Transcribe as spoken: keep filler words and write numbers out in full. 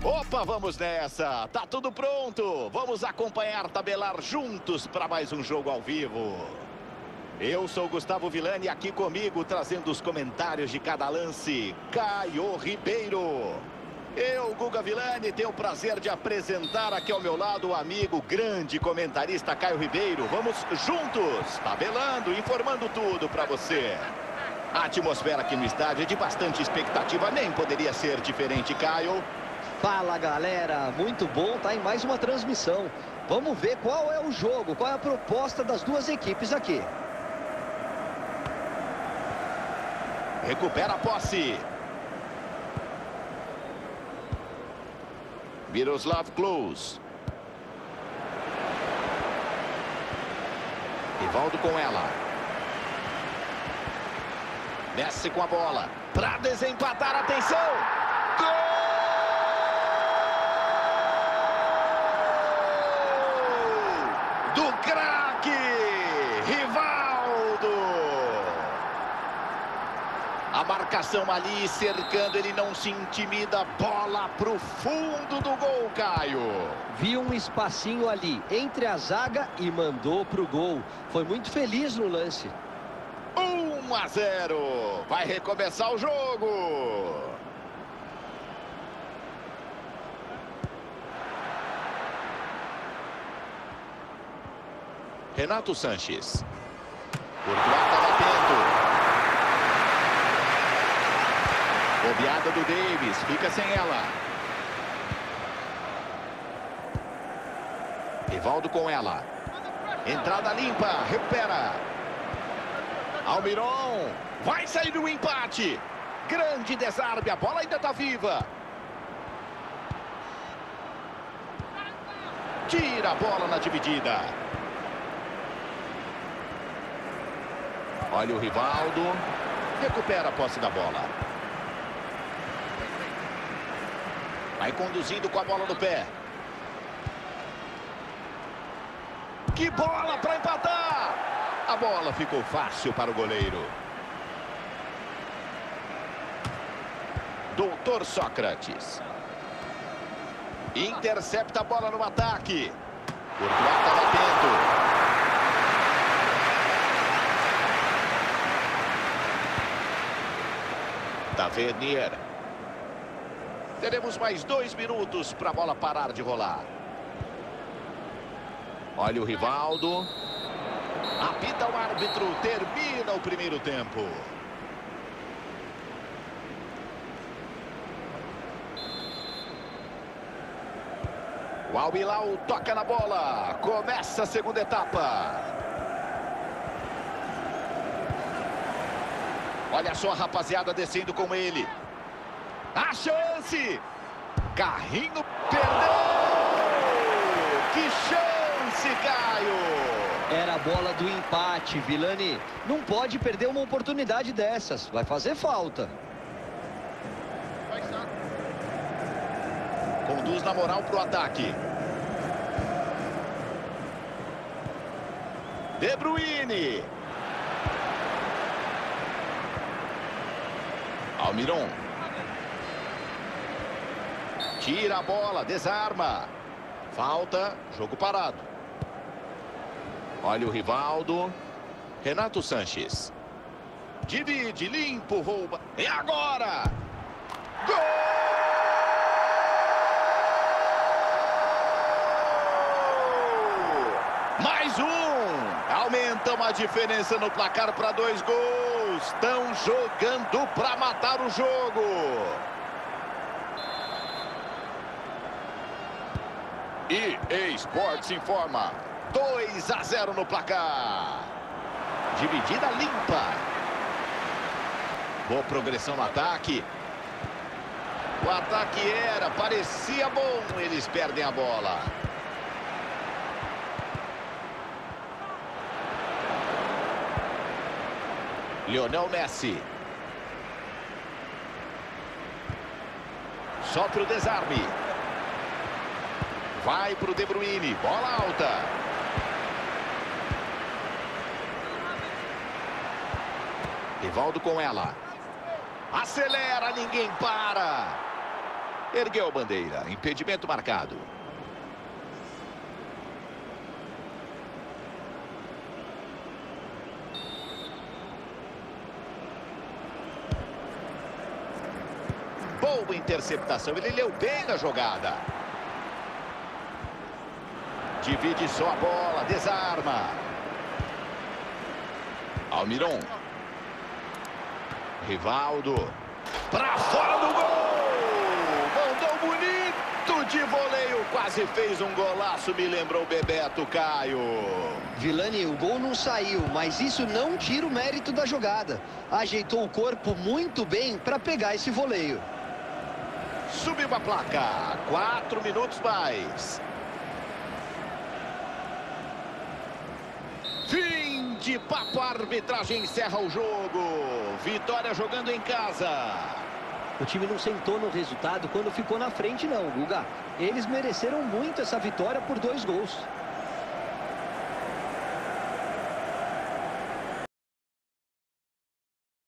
Opa, vamos nessa. Tá tudo pronto. Vamos acompanhar, tabelar juntos para mais um jogo ao vivo. Eu sou o Gustavo Villani, aqui comigo, trazendo os comentários de cada lance, Caio Ribeiro. Eu, Guga Villani, tenho o prazer de apresentar aqui ao meu lado o amigo, grande comentarista Caio Ribeiro. Vamos juntos, tabelando, informando tudo para você. A atmosfera aqui no estádio é de bastante expectativa, nem poderia ser diferente, Caio. Fala, galera, muito bom, tá em mais uma transmissão. Vamos ver qual é o jogo, qual é a proposta das duas equipes aqui. Recupera a posse. Miroslav Klose. Rivaldo com ela. Desce com a bola. Para desempatar, atenção! Gol! Do craque! Rivaldo! A marcação ali, cercando, ele não se intimida. Bola pro fundo do gol, Caio. Viu um espacinho ali entre a zaga e mandou pro gol. Foi muito feliz no lance. um a zero. Vai recomeçar o jogo. Renato Sanches. Courtois estava atento. Bobeada do Davis, fica sem ela. Rivaldo com ela. Entrada limpa, recupera. Almiron, vai sair o empate. Grande desarme, a bola ainda está viva. Tira a bola na dividida. Olha o Rivaldo. Recupera a posse da bola. Vai conduzindo com a bola no pé. Que bola para empatar! A bola ficou fácil para o goleiro. Doutor Sócrates. Intercepta a bola no ataque. Courtois estava atento. Tavernier. Teremos mais dois minutos para a bola parar de rolar. Olha o Rivaldo. Apita o árbitro. Termina o primeiro tempo. O Al-Hilal toca na bola. Começa a segunda etapa. Olha só a rapaziada descendo com ele. A chance! Carrinho perdeu! Que chance, Caio! Era a bola do empate, Villani. Não pode perder uma oportunidade dessas. Vai fazer falta. Conduz na moral pro ataque. De Bruyne. Almiron. Tira a bola, desarma. Falta, jogo parado. Olha o Rivaldo. Renato Sanches. Divide, limpo, rouba. E agora? Gol! Mais um! Aumentam a diferença no placar para dois gols. Estão jogando para matar o jogo. E E A Sports informa. dois a zero no placar. Dividida limpa. Boa progressão no ataque. O ataque era, parecia bom. Eles perdem a bola. Lionel Messi. Sofre o desarme. Vai para o De Bruyne. Bola alta. Rivaldo com ela. Acelera, ninguém para. Ergueu a bandeira. Impedimento marcado. Boa interceptação. Ele leu bem na jogada. Divide só a bola. Desarma. Almiron. Rivaldo. Para fora do gol. Mandou bonito de voleio. Quase fez um golaço. Me lembrou o Bebeto, Caio. Vilani, o gol não saiu, mas isso não tira o mérito da jogada. Ajeitou o corpo muito bem para pegar esse voleio. Subiu a placa. Quatro minutos mais. Fim de papo. A arbitragem encerra o jogo. Vitória jogando em casa. O time não sentou no resultado quando ficou na frente, não, Guga. Eles mereceram muito essa vitória por dois gols.